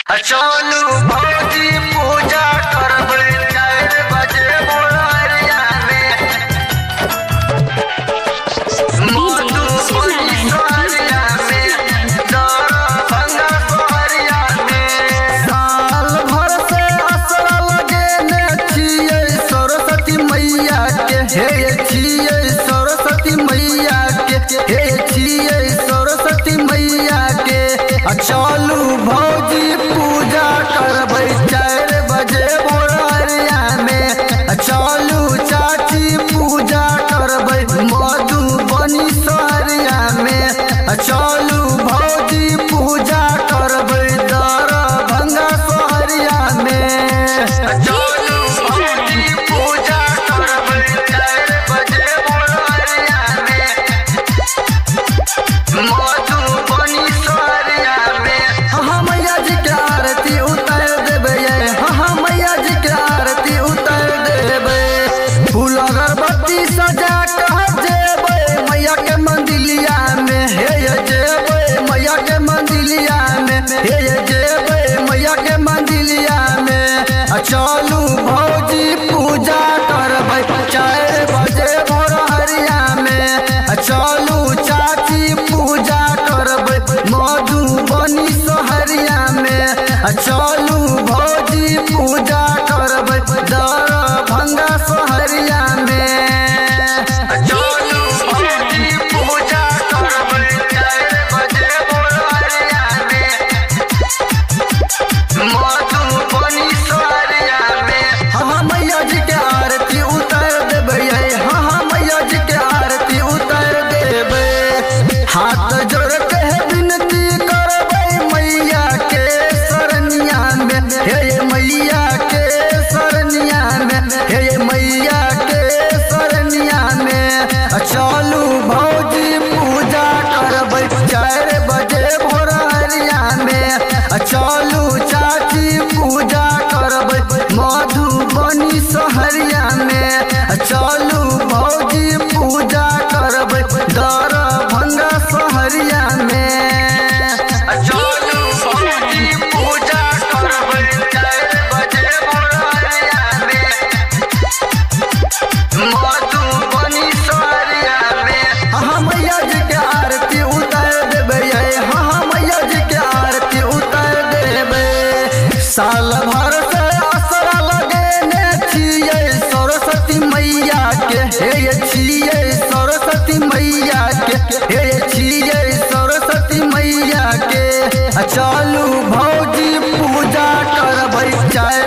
चलू भौजी पूजा करबै 4 बजे बोलरिया में मधुबनी शहरिया में दरभंगा शहरिया में साल भर से असर लगेने छियै सरस्वती मैया के हे छियै सरस्वती मैया के हे छियै सरस्वती मैया के चलू भौजी पूजा करबै 4 बजे बोलरिया में चलू चाची पूजा करबै मधुबनी शहरिया में चलू भौजी पूजा करबै दरभंगा शहरिया में चलू भौजी पूजा करबै 4 बजे बोलरिया में मधुबनी शहरिया में मैया जी के आरती उतार देबै मैया जी के आरती उतार देबै फूल अगरबत्ती सजा कह जेबै मैया के मंदिलिया में हे जेबै मैया के मंदिलिया में हे जेबै मैया के मंदिलिया में चलू भौजी पूजा करबै 4 बजे भोरहरिया में चलू चाची पूजा करबै मधुबनी शहरिया में चलू भौजी पूजा करबै दरभंगा शहरिया में चलू भौजी पूजा करबै 4 बजे बोलरिया में मधुबनी शहरिया में मैया जी के आरती उतार देबै मैया जी के आरती उतार देबै हाथ जोड़ के विनती करबै मैया के शरणिया में हे मैया के शरणिया में हे मैया के शरणिया में चलू भौजी पूजा करबै 4 बजे भोरहरिया में चलू चाची पूजा करबै मधुबनी शहरिया में चलू भौजी पूजा करबै दरभंगा शहरिया में चलू भौजी पूजा करबै 4 बजे बोलरिया में मधुबनी शहरिया में मैया जी के आरती उतार देबै मैया जी के आरती उतार देबै साल भर से असर लगेने छियै सरस्वती मैया के हे छियै सरस्वती मैया के हे छियै सरस्वती मैया के चलू भौजी पूजा करबै 4